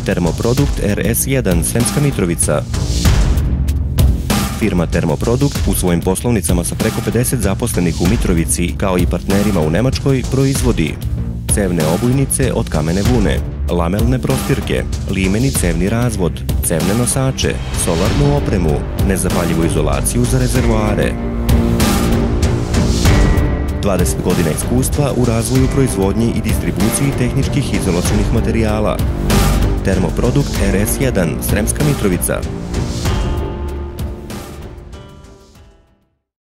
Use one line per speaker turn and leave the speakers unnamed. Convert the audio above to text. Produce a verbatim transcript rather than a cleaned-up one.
Termoprodukt R S jedan Sremska Mitrovica. Firma Termoprodukt u svojim poslovnicama sa preko pedeset zaposlenih u Mitrovici, kao i partnerima u Nemačkoj, proizvodi cevne obujnice od kamene vune, lamelne prostirke, limeni cevni razvod, cevne nosače, solarnu opremu, nezapaljivu izolaciju za rezervoare. dvadeset godina iskustva u razvoju, proizvodnji i distribuciji tehničkih izolacionih materijala. Termoprodukt R S jedan Sremska Mitrovica.